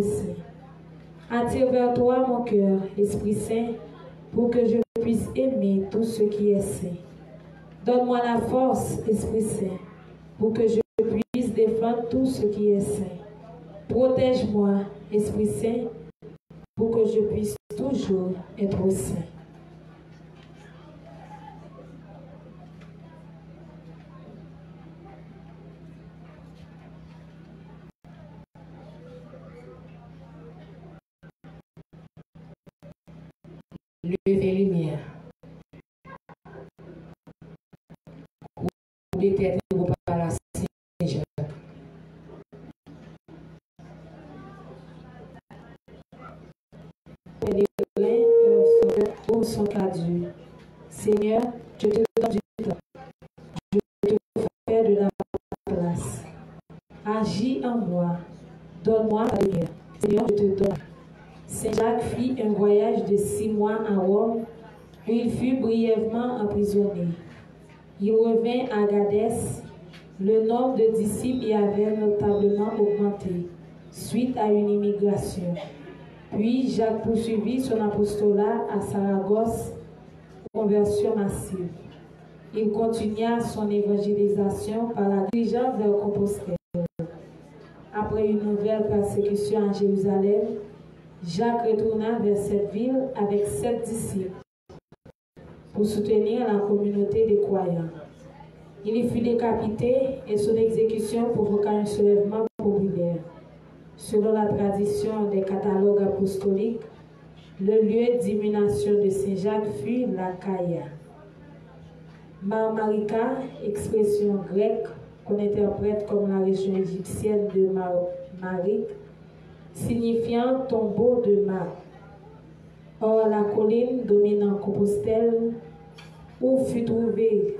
Esprit Saint. Attire vers toi mon cœur, Esprit Saint, pour que je puisse aimer tout ce qui est saint. Donne-moi la force, Esprit Saint, pour que je puisse défendre tout ce qui est saint. Protège-moi, Esprit Saint, pour que je puisse toujours être saint. Levez lumière. Peut-être vous par la Saint-Jacques. Les reins sont cadus. Seigneur, je te donne du temps. Je te fais de la place. Agis en moi. Donne-moi la lumière. Seigneur, je te donne. Saint Jacques fit un voyage de 6 mois à Rome, où il fut brièvement emprisonné. Il revint à Gadès. Le nombre de disciples y avait notablement augmenté, suite à une immigration. Puis Jacques poursuivit son apostolat à Saragosse, conversion massive. Il continua son évangélisation par la diligence vers Compostelle. Après une nouvelle persécution à Jérusalem, Jacques retourna vers cette ville avec 7 disciples pour soutenir la communauté des croyants. Il y fut décapité et son exécution provoqua un soulèvement populaire. Selon la tradition des catalogues apostoliques, le lieu d'immunation de Saint Jacques fut la Caïa. Marmarika, expression grecque qu'on interprète comme la région égyptienne de Marmarik, signifiant tombeau de Mar. Or, la colline dominant Compostelle, où fut trouvé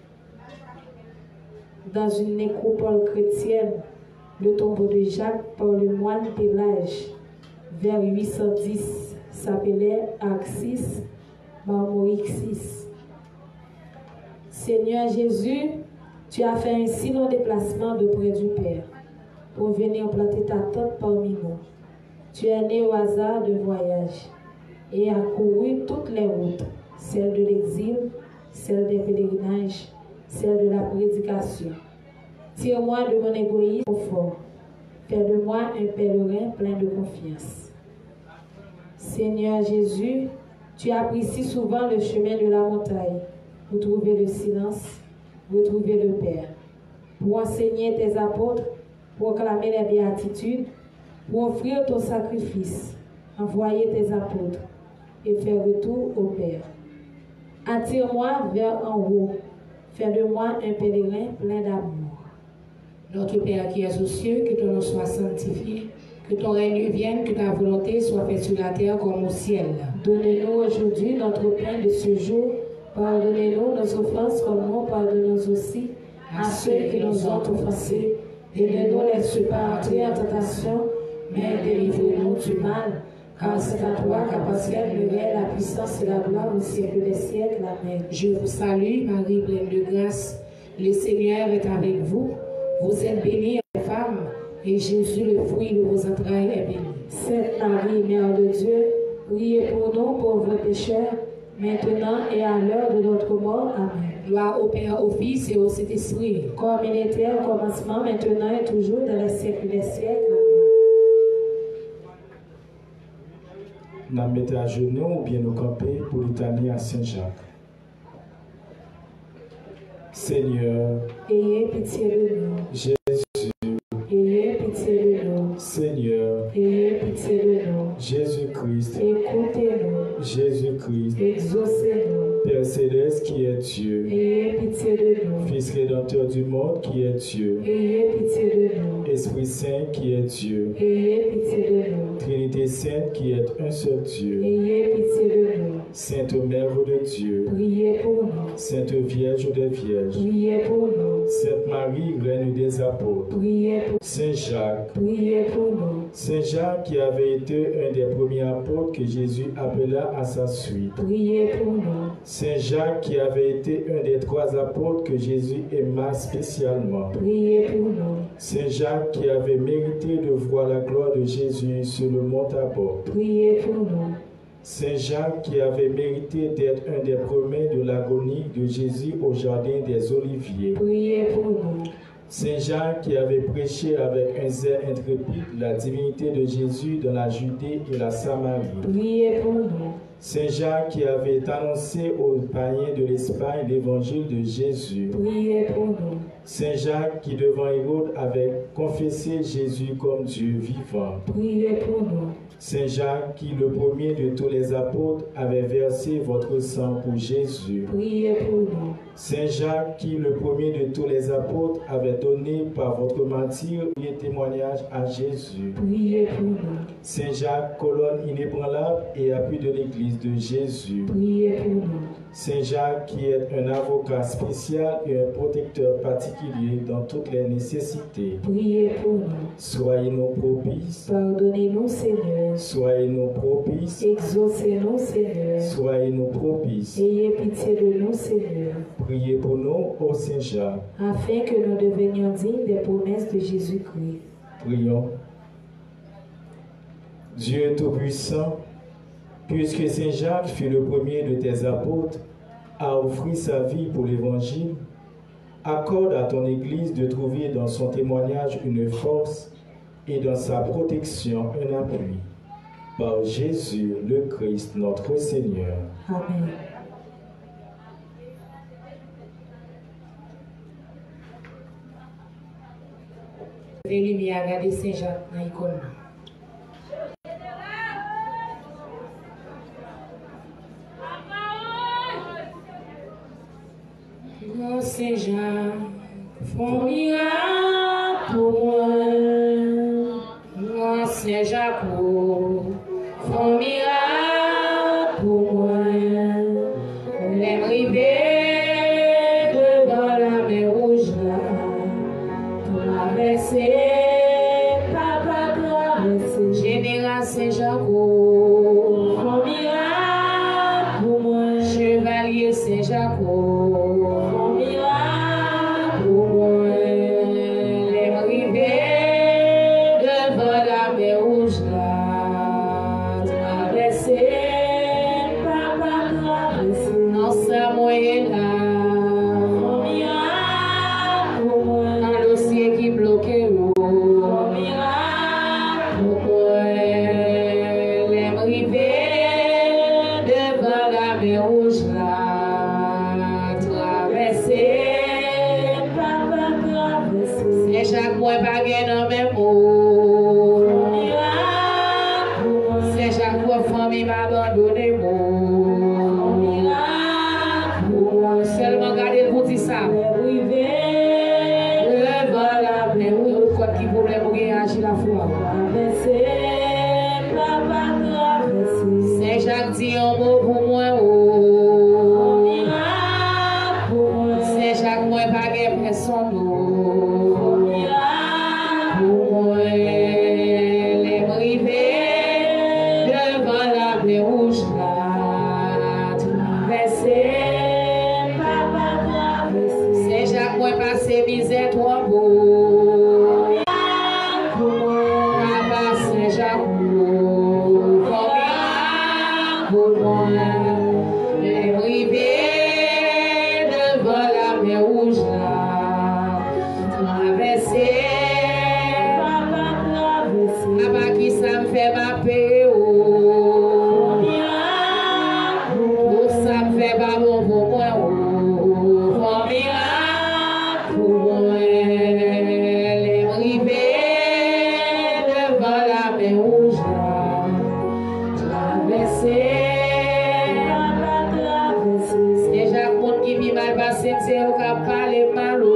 dans une nécropole chrétienne le tombeau de Jacques par le moine Pélage, vers 810, s'appelait Axis Marmorixis. Seigneur Jésus, tu as fait un si long déplacement de près du Père pour venir planter ta tente parmi nous. Tu es né au hasard de voyage et as couru toutes les routes, celle de l'exil, celle des pèlerinages, celle de la prédication. Tire-moi de mon égoïsme profond. Fais de moi un pèlerin plein de confiance. Seigneur Jésus, tu as pris si souvent le chemin de la montagne pour trouver le silence, retrouver le Père, pour enseigner tes apôtres, proclamer les béatitudes, pour offrir ton sacrifice, envoyer tes apôtres et faire retour au Père. Attire-moi vers en haut. Fais de moi un pèlerin plein d'amour. Notre Père qui es aux cieux, que ton nom soit sanctifié, que ton règne vienne, que ta volonté soit faite sur la terre comme au ciel. Donne-nous aujourd'hui notre pain de ce jour. Pardonnez-nous nos offenses comme nous pardonnons aussi à ceux qui nous ont offensés. Et ne nous laisse pas entrer en tentation, mais délivre-nous du mal. Car c'est à toi qu'appartient le règne, la puissance et la gloire au siècle des siècles. Amen. Je vous salue, Marie pleine de grâce. Le Seigneur est avec vous. Vous êtes bénie les femmes, et Jésus, le fruit de vos entrailles, est béni. Sainte Marie, Mère de Dieu, priez pour nous pauvres pécheurs, maintenant et à l'heure de notre mort. Amen. Gloire au Père, au Fils et au Saint-Esprit. Comme il était au commencement, maintenant et toujours, dans les siècles des siècles. Nous mettons à genoux ou bien nous camper pour litanie à Saint-Jacques. Seigneur, ayez pitié de nous. Jésus, ayez pitié de nous. Seigneur, ayez pitié de nous. Jésus-Christ, écoutez-nous. Jésus-Christ, exaucez-nous. Père céleste qui est Dieu, ayez pitié de nous. Fils rédempteur du monde qui est Dieu, ayez pitié de nous. Esprit Saint qui est Dieu, ayez pitié de nous. Trinité Sainte qui est un seul Dieu, ayez pitié de nous. Sainte Mère de Dieu, priez pour nous. Sainte Vierge des Vierges, priez pour nous. Sainte Marie, reine des apôtres, priez pour Saint Jacques, priez pour nous. Saint Jacques qui avait été un des premiers apôtres que Jésus appela à sa suite. Priez pour nous. Saint Jacques qui avait été un des 3 apôtres que Jésus aima spécialement. Priez pour nous. Saint Jacques qui avait mérité de voir la gloire de Jésus sur le mont Tabor. Priez pour nous. Saint Jacques qui avait mérité d'être un des premiers de l'agonie de Jésus au jardin des Oliviers. Priez pour nous. Saint Jacques qui avait prêché avec un zèle intrépide la divinité de Jésus dans la Judée et la Samarie. Priez pour nous. Saint Jacques qui avait annoncé aux païens de l'Espagne l'évangile de Jésus. Priez pour nous. Saint Jacques qui devant Hérode avait confessé Jésus comme Dieu vivant. Priez pour nous. Saint Jacques qui, le premier de tous les apôtres, avait versé votre sang pour Jésus. Priez pour nous. Saint Jacques qui, le premier de tous les apôtres, avait donné par votre martyre et témoignage à Jésus. Priez pour nous. Saint Jacques, colonne inébranlable et appui de l'Église de Jésus. Priez pour nous. Saint Jacques qui est un avocat spécial et un protecteur particulier dans toutes les nécessités. Priez pour nous. Soyez-nous propices. Pardonnez-nous, Seigneur. Soyez-nous propices. Exaucez-nous, Seigneur. Soyez-nous propices. Ayez pitié de nous, Seigneur. Priez pour nous, ô Saint Jacques. Afin que nous devenions dignes des promesses de Jésus-Christ. Prions. Dieu Tout-Puissant, puisque Saint Jacques fut le premier de tes apôtres à offrir sa vie pour l'Évangile, accorde à ton Église de trouver dans son témoignage une force et dans sa protection un appui. Par Jésus le Christ, notre Seigneur. Amen. Les lumières, regardez Saint-Jacques dans l'école. Grand Saint-Jacques, font miracle pour moi. Grand Saint-Jacques, font miracle pour moi. Les rivets devant la mer rouge là. Traverser, papa traverser. Général Saint-Jacques, font miracle pour moi. Chevalier Saint-Jacques, font miracle pour moi. Les rivets devant la mer rouge là. Traverser, papa traverser. Dans sa moyenne là. Qui bloquait l'eau, miracle pour moi, les rivets devant la mer rouge là, traverser, papa traverser. C'est chaque fois pas gagné dans mes mots, miracle pour moi. C'est chaque fois famille m'a abandonné moi, miracle pour moi. Seulement garder pour dire ça. Qui problème ou agir la foi. Saint Jacques dit un mot pour moi. Saint Jacques, moi pas de personne. Pour moi, les rivets devant la mer rouge là. Traverser, Saint Jacques, moi passer misère trop beau. Les rivets devant la mer rouge là, traverser, papa qui ça me fait ma paix, ça me fait pas bon pour moi, pour moi, les rivets devant la mer rouge là, traverser. Qui vit mal passé, c'est au cap parler malo.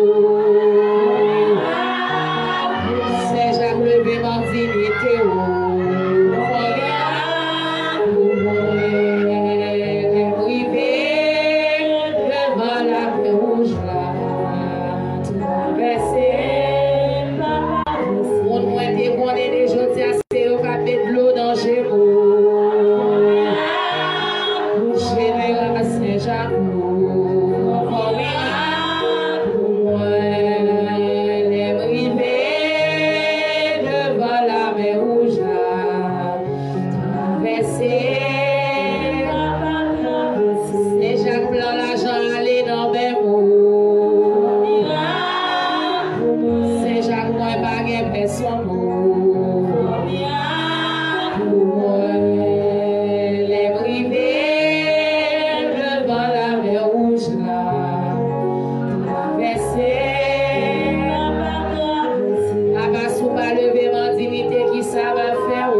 C'est Jacques levé mon dignité. Devant la mer rouge là, traverser. On m'a dit qu'on est des gens, C'est Jacques plan l'argent aller dans mes mots. C'est Jacques moi baguette personne mot. Pour moi les brivés devant la mer rouge là. Traverser. Abbas ou pas lever mon dignité qui ça va faire.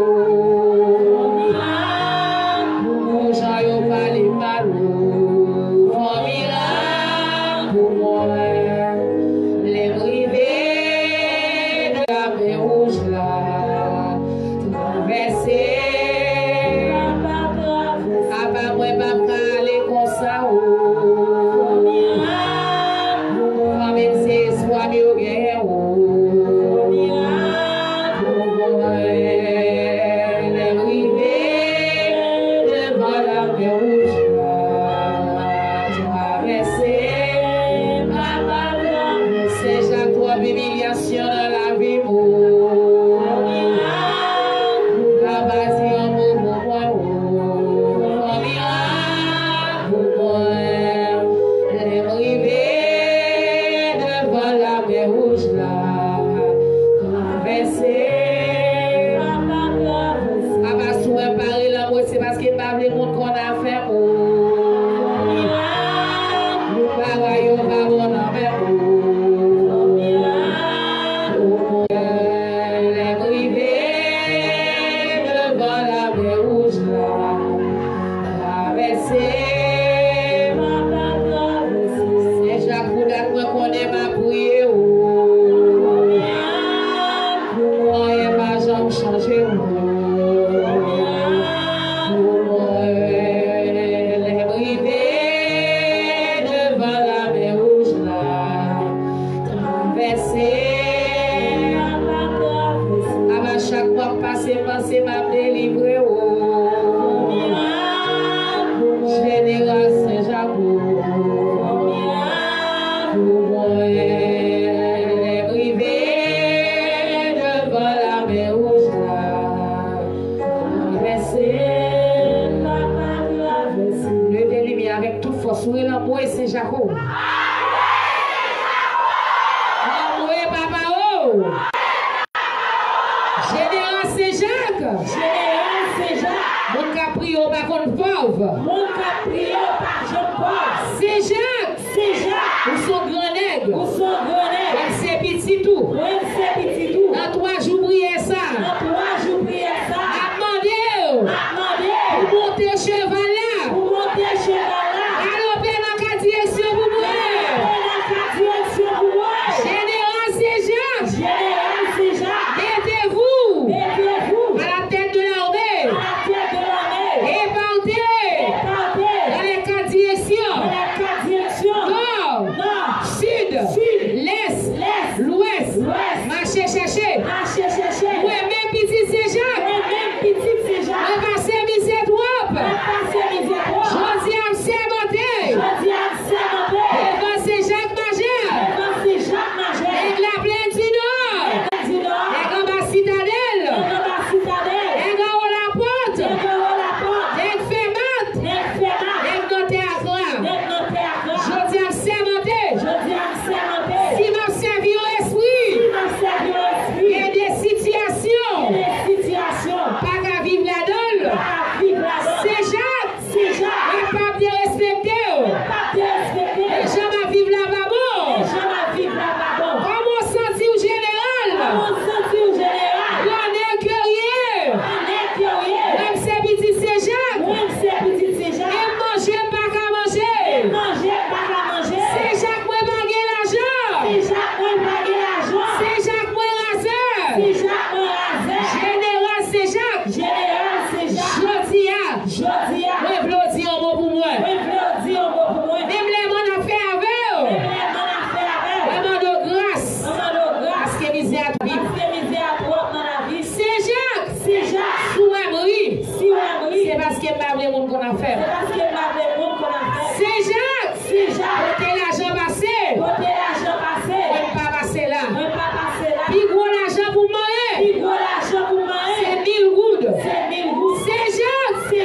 C'est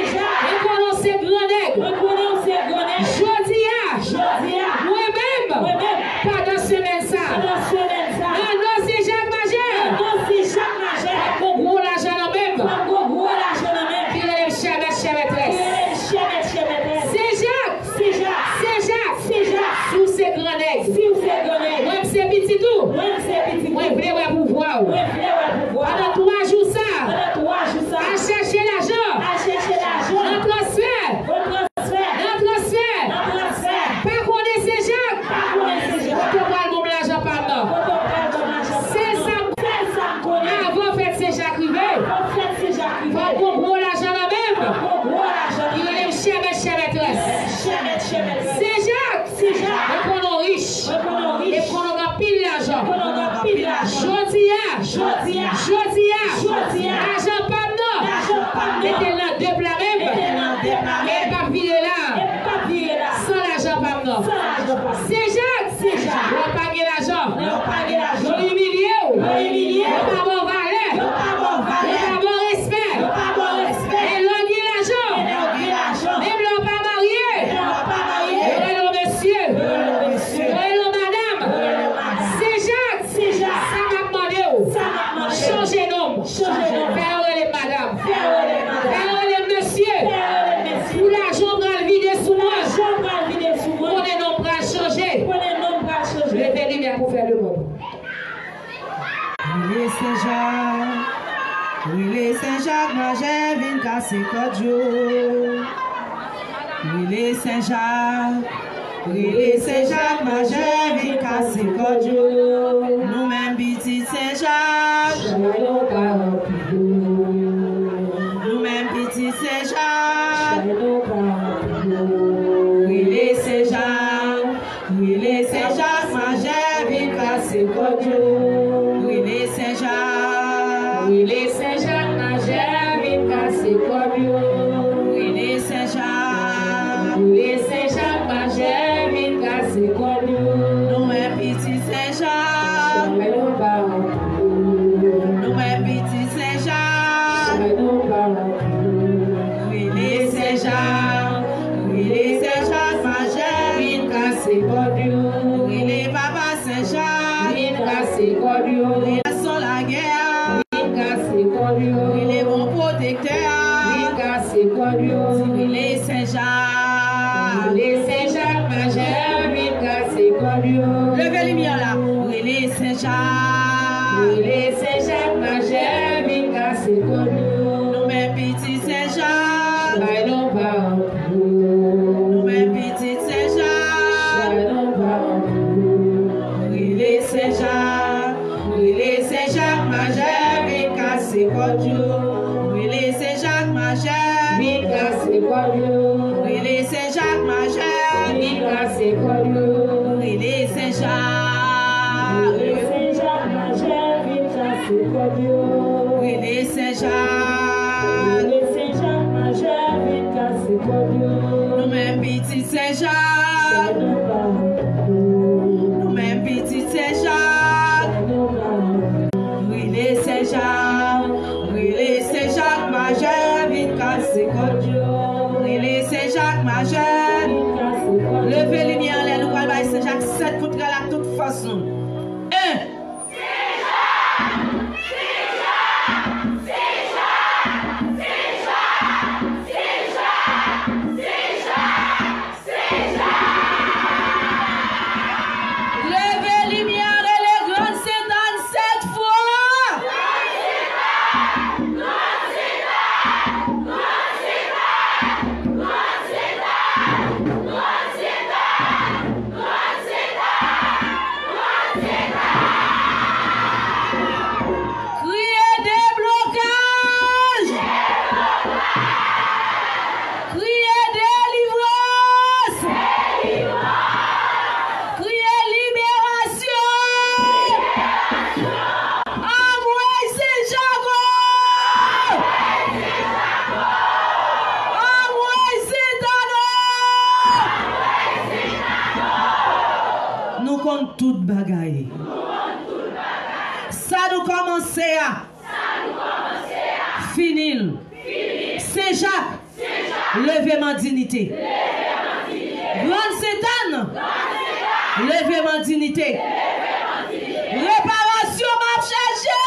Moi, je voulais pouvoir. Pendant 3 jours, ça. À chercher l'argent. Un transfert. Pas connaître ces Jacques. Tu parles mon l'argent par là. C'est ça. Avant de faire ces Jacques rivé. Faut qu'on gros l'argent là même. Il est cher maîtresse. C'est Jacques. Et qu'on est riche. Et qu'on a pile l'argent. Jodia. L'argent par là. Mettez là 2 plats même. Et pas virer là. Sans l'argent par là. C'est Jacques. On n'a pas gagné l'argent. On est humilié. On n'a pas bon valet. On n'a pas bon respect. Et l'on gagne l'argent. Même l'on pas marié. Et l'on monsieur. Et l'on madame. C'est Jacques. Ça m'a demandé. Changez nom. Faire les madame. Faire les monsieur. Pour l'argent dans le vide sous moi. On est non pas changer. Levez lumière pour faire le monde. Oui, Saint-Jacques, moi j'ai vu casser Kodjo. Oui, Saint-Jacques. Oui, Saint-Jacques, moi j'ai vu casser Kodjo. Nous-mêmes, petit Saint-Jacques. Nous-mêmes, petit Saint-Jacques. Oui, Saint-Jacques. Oui, Saint-Jacques, moi j'ai vu casser Kodjo. Oui, Saint-Jacques. Oui, Saint-Jacques, moi j'ai vu casser Kodjo. Oui, Saint-Jacques. Oui, Saint-Jacques, moi j'ai vu casser Kodjo. Nous-mêmes, petit Saint-Jacques. Nous-mêmes, petit Saint-Jacques. Oui, Saint-Jacques. Oui, Saint-Jacques, moi j'ai vu casser Kodjo. Oui, papa Saint-Jacques. Oui, casser Kodjo. Oui, sans la guerre. Oui, casser Kodjo. Oui, les bons protecteurs. Oui, casser Kodjo. Oui, Saint-Jacques. Oui, Saint-Jacques, moi j'ai vu casser Kodjo. Levez les lumières là. Oui, Saint-Jacques. Oui, Saint-Jacques, moi j'ai vu casser Kodjo. Nous-mêmes, petit Saint-Jacques. Nous-mêmes, petit Saint-Jacques. Oui, Saint-Jacques. Oui, Saint-Jacques, moi j'ai vu casser Kodjo. Oui, Saint-Jacques, moi j'ai vu casser Kodjo. Oui, Saint-Jacques, moi j'ai vu casser Kodjo. Oui, Saint-Jacques. Oui, Saint-Jacques. Nous-mêmes, petit Saint-Jacques. Nous-mêmes, petit Saint-Jacques. Oui, Saint-Jacques. Oui, Saint-Jacques, ma j'ai vu casser Kodjo. Oui, Saint-Jacques, ma j'ai. Levez les lumières, nous allons Saint-Jacques 7 pour la toute façon. 1. Levez les lumières et les grandes Saint-Anne 7 fois. Criez des blocages. Criez délivrance. Criez libération. Envoyez Saint-Jacques. Envoyez Saint-Anne. Nous comptons toute bagaille. Ça nous commence à finir. Saint-Jacques, levez ma dignité. Grande Saint-Anne, levez ma dignité. Réparation m'a cherché.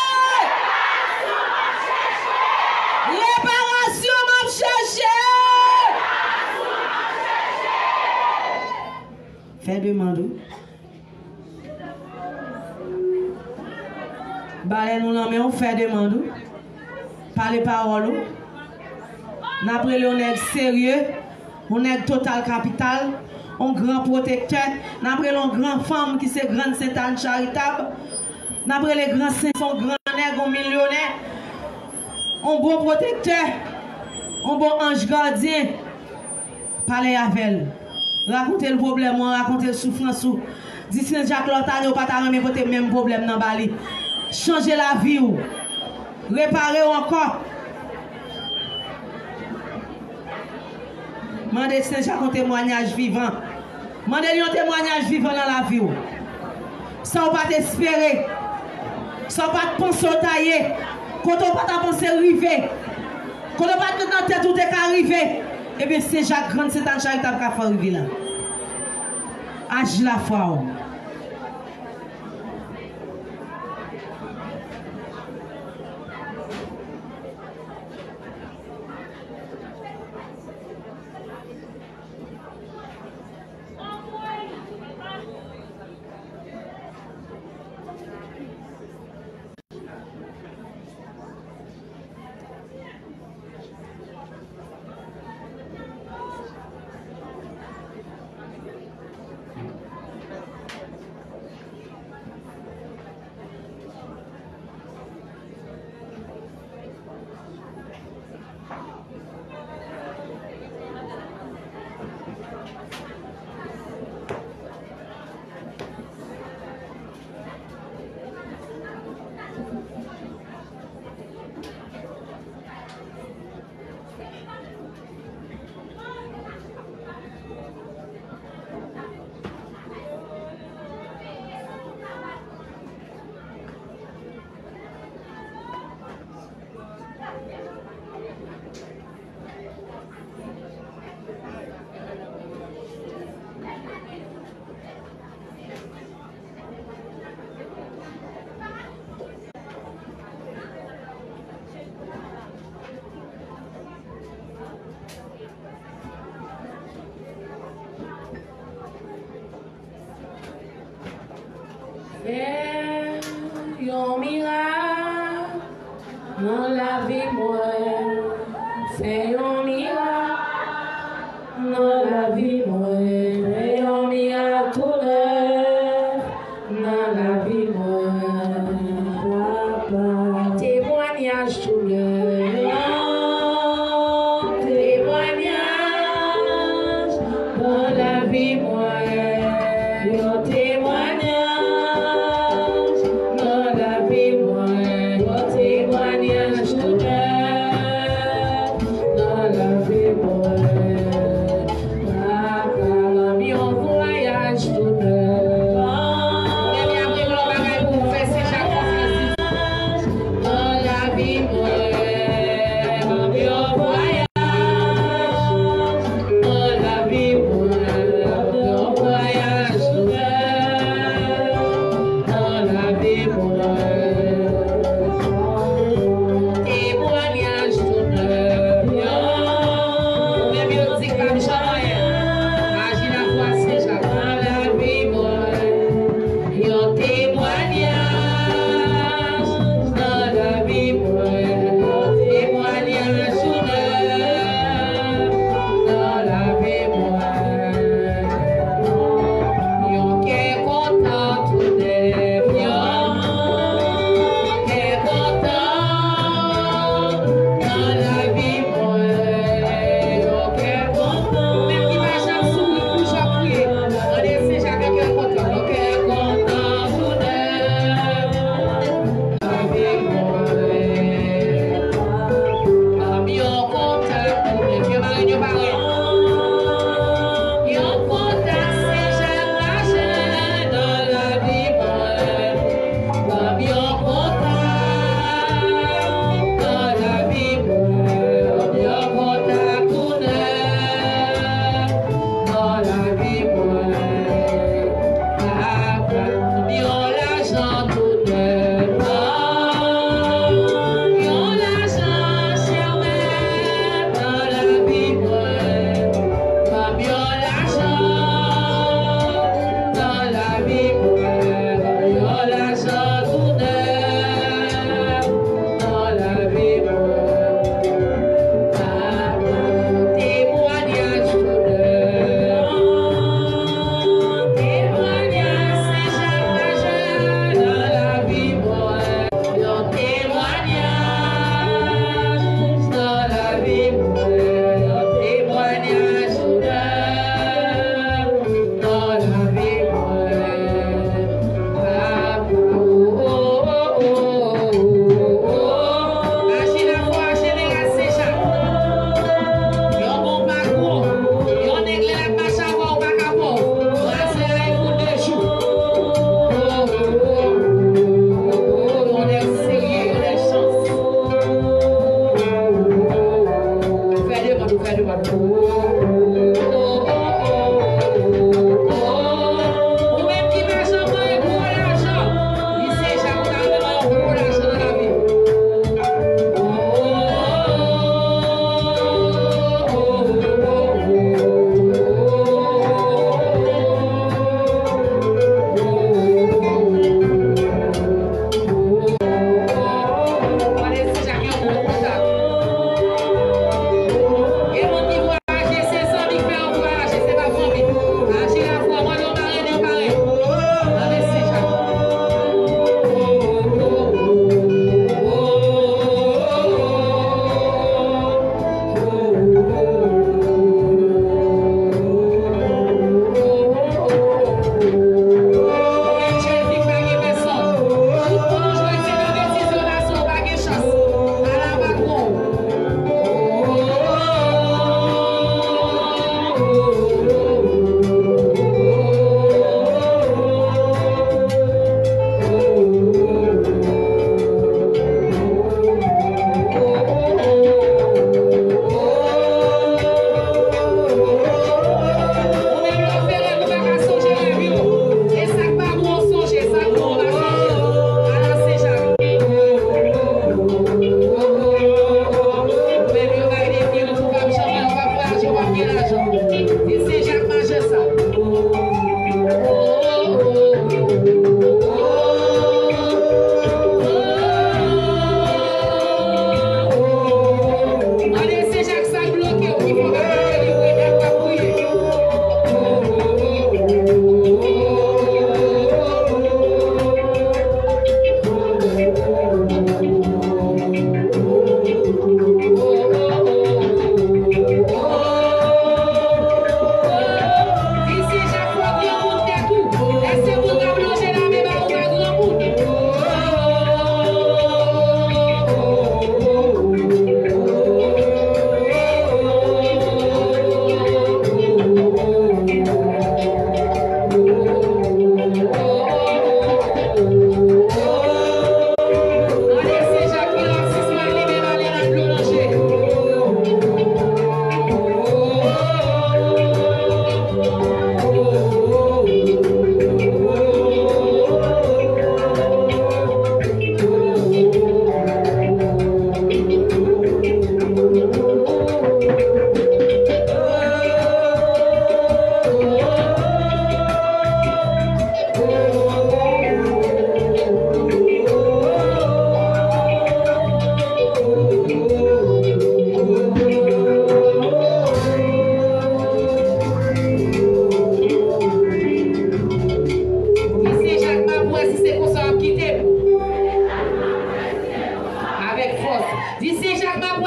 Réparation m'a cherché. Fais demande. Balè nous l'en met, on fait demande. Parler parole. N'après on est sérieux, on est total capital, on grand protecteur, n'après on grand femme qui c'est grande Sainte-Anne charitable, n'après les grands saints sont grands nègres, on millionnaire, on bon protecteur, on bon ange gardien. Parler avec elle. Racontez le problème, racontez le souffrance. Dis Saint-Jacques Lortagne, pas ta même côté même problème dans Bali. Changez la vie ou réparer encore. Mandez Saint-Jacques un témoignage vivant. Mandez-lui un témoignage vivant dans la vie. Sans pas t'espérer. Sans pas te penser au tailler. Quand on pas ta penser arriver. Quand on pas te dans la tête où t'es arrivé. Eh bien Saint-Jacques Grande Sainte-Anne charitable qui a fait arriver là. Agis la foi. Yon miracle dans la vie moi, c'est yon miracle dans la vie moi, c'est yon miracle tout l'heure dans la vie moi, papa. Témoignage tout l'heure, témoignage dans la vie moi, yon témoignage. Dans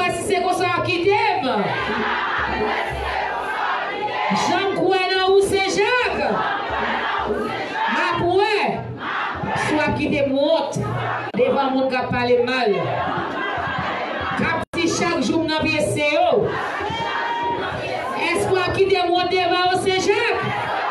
ouais, si c'est comme ça qui t'aime. Jean Kouena ou Saint-Jacques. Ma pouet. Soit qui te monte devant mon qui parle mal. Capti chaque jour dans PCO. Est-ce quoi qui te monte devant Saint-Jacques?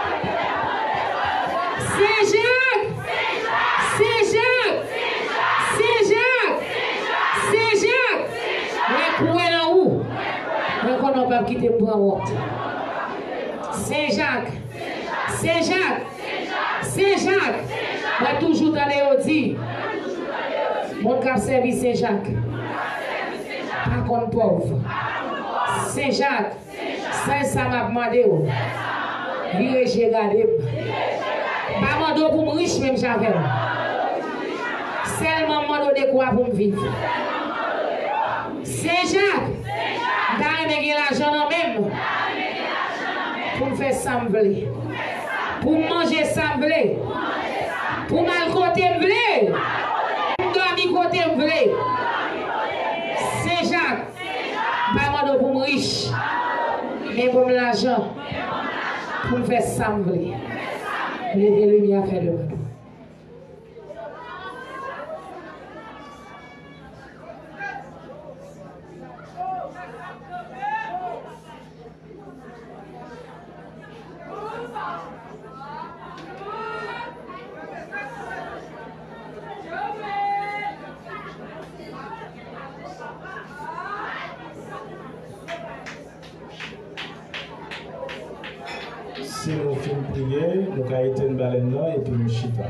Saint-Jacques. Saint-Jacques. Saint-Jacques. Saint-Jacques. Mais Kouena où? Mais qu'on n'a pas quitté pour monte. Saint-Jacques. Saint-Jacques. Saint-Jacques. Moi toujours dans les dit. Mon cap servi Saint-Jacques. Pas contre pauvre. Saint-Jacques. Saint-Ça m'a demandé. Virez j'ai gardé. Pas mandé pour me riche même j'avais. Seulement mandé quoi pour me vivre. Saint-Jacques. Dans les l'argent même. Pour me faire sembler. Pour manger sembler. Pour mal côté m'vle. Pour dormir côté m'vle. Saint-Jacques. Pas moi pour me riche. Mais pour l'argent. Pour me faire sembler. Levez le lumière faire de moi. Si nous finissons de prier, nous allons éteindre une baleine là et puis nous chita.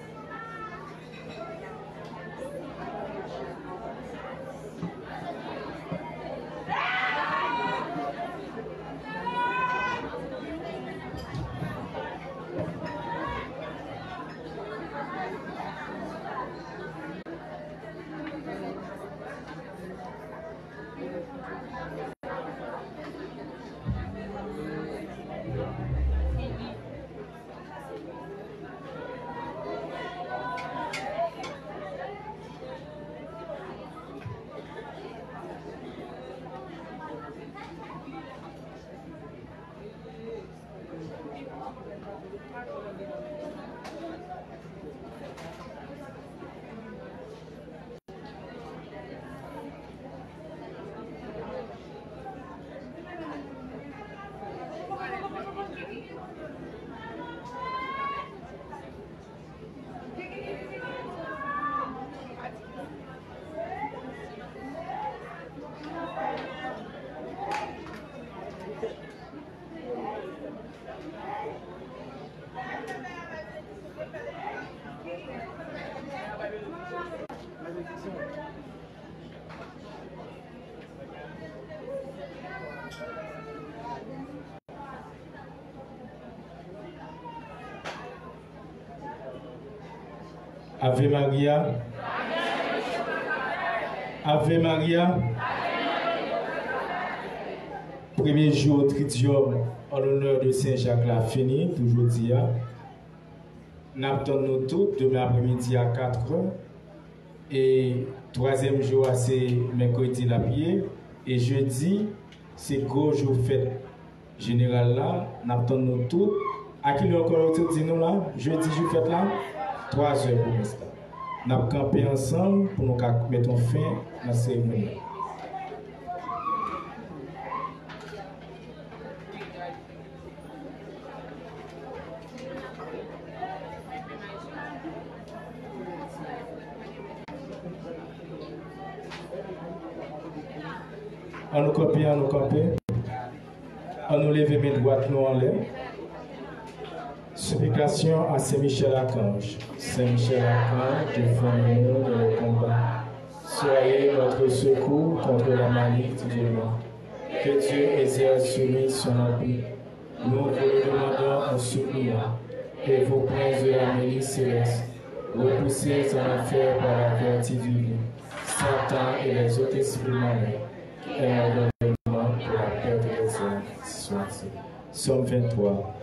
Ave Maria. Ave Maria. Premier jour Tridium en l'honneur de Saint-Jacques la fini, toujours dit. Nous attendons tous demain après-midi à 4h. Et troisième jour, c'est mercredi la prière. Et jeudi, c'est gros jour fête générale là. Nous attendons tous. À qui encore dit nous là? Jeudi, jour fête là? 3 heures pour l'instant. Nous avons campé ensemble pour nous mettre fin à la cérémonie. On nous copie, on nous copie. On nous lève mes droites nous en l'air. Supplication à Saint-Michel-Archange. Saint-Michel-Archange, défendez-nous dans le combat. Soyez notre secours contre la malice du démon. Que Dieu exerce sur nous son empire. Nous vous le demandons en suppliant. Et vous princes de la milice céleste, repoussez en enfer par la vertu divine, Satan et les autres esprits mauvais, et ordonnement pour la perte des hommes. Soit. Somme 23.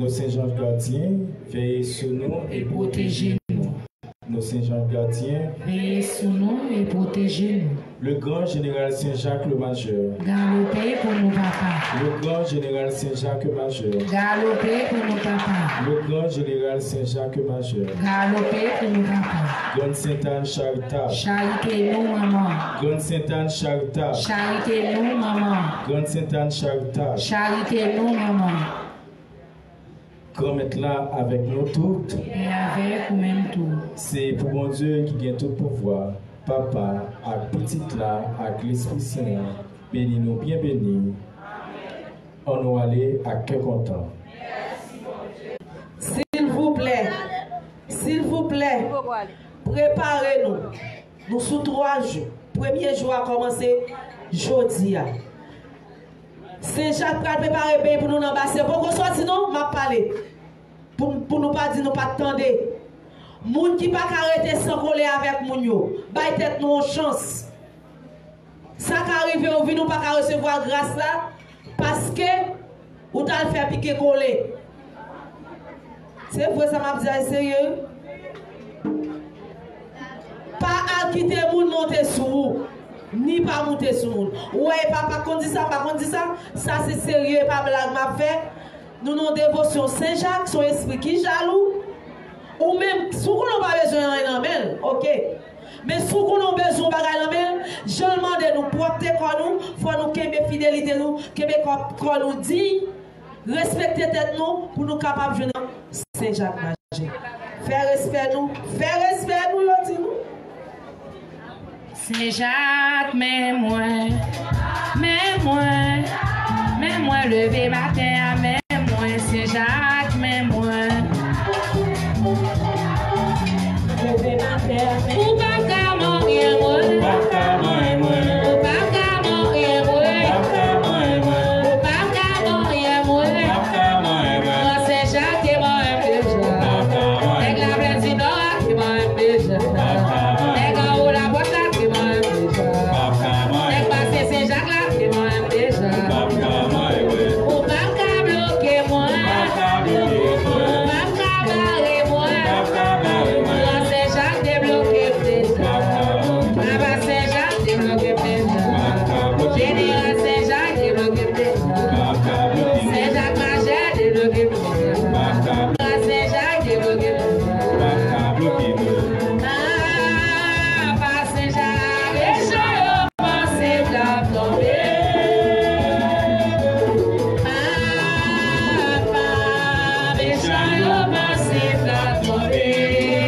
Nos Saint-Jean gardiens, veillez sur nous et protégez-nous. Nos Saint-Jean gardiens, veillez sur nous et protégez-nous. Le grand général Saint-Jacques le Majeur, galopez pour nos papas. Le grand général Saint-Jacques Majeur, galopez pour nos papas. Le grand général Saint-Jacques Majeur, galopez pour nos papas. Grande Sainte-Anne charitable, charitez-nous, maman. Grande Sainte-Anne charitable, charitez-nous, maman. Grande Sainte-Anne charitable, charitez-nous, maman. Grand maître là avec nous toutes. Et avec nous-mêmes tout. C'est pour mon Dieu qui gagne tout pouvoir. Papa, avec petite là, avec l'Esprit Saint, bénis-nous, bien bénis. On nous aller à cœur content. S'il vous plaît, préparez-nous. Nous sous 3 jours. Premier jour a commencé jeudi. Saint-Jacques va préparer bien pour nous n'embasser. Pour qu'on soit sinon, m'a parlé. Pour nous pas dire, nous pas attendre. Moun qui pas arrêter sans coller avec moun yo. Bay tête nous en chance. Ça qui arrive au vie nous pas recevoir grâce là parce que ou t'as fait piquer coller. C'est vrai ça m'a dit sérieux. Pas à quitter moun monter sur vous. Ni pas monter sur moun. Ouais papa qu'on dit ça, pas qu'on dit ça. Ça c'est sérieux, pas blague m'a fait. Nous non dévotion Saint-Jacques, son esprit qui jaloux. Ou même, si on n'a pas besoin de rien, ok. Mais si on a besoin de rien, je demande nous porter quoi nous, il faut nous qu'aimer fidélité nous, qu'aimer quoi nous dit, respecter tête nous, pour nous capables de jouer Saint-Jacques Majeur. Faire respect nous, yo dit nous. Saint-Jacques, mets-moi lever matin, mets-moi, Saint-Jacques, mets-moi. Ou pas qu'à mourir, moi. Ou pas qu'à mourir, moi. Moi, c'est Jacques qui m'a déjà. Avec la présidente qui m'a déjà. Avec la boîte qui m'a déjà. Avec passé Saint-Jacques là qui m'a déjà. Ou pas qu'à bloquer, moi. Ou pas qu'à barrer, moi. Moi, c'est Jacques débloqué déjà. Papa Saint-Jacques débloqué déjà. Général Saint-Jacques débloqué déjà. Saint-Jacques Majeur débloqué déjà. Saint-Jacques débloqué déjà. Ah, pas Saint-Jacques, les gens pensent la tomber. Ah, pas les gens pensent la tomber.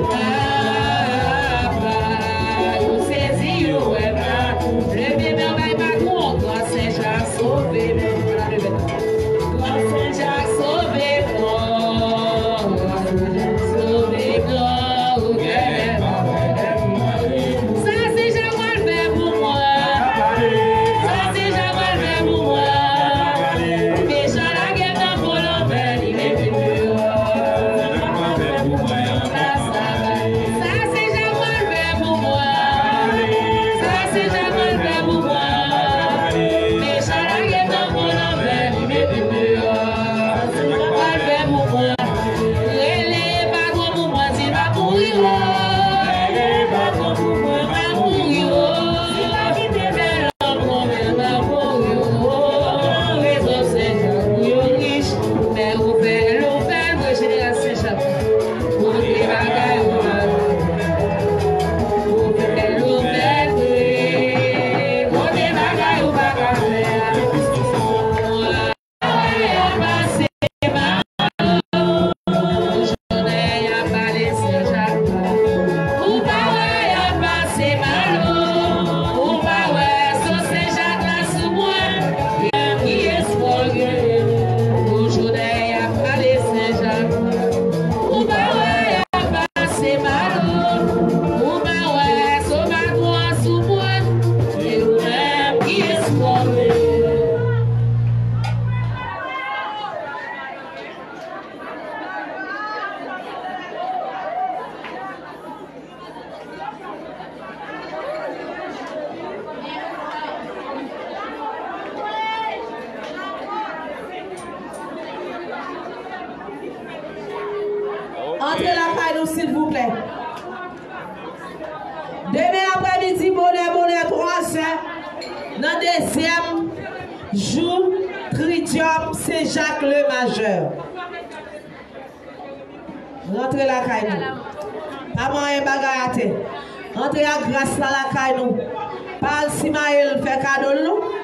Ah, pas, vous saisissez, vous êtes là. Le bébé, on va pas contre Saint-Jacques sauvé. Saint-Jacques sauvé, sauvé, sœurs, dans le deuxième jour, Tridium, c'est Jacques le Majeur. Rentrez la caille nous. Pas moyen bagarre. Rentrez à grâce dans la caille nous. Pas Simaël fait cadeau nous.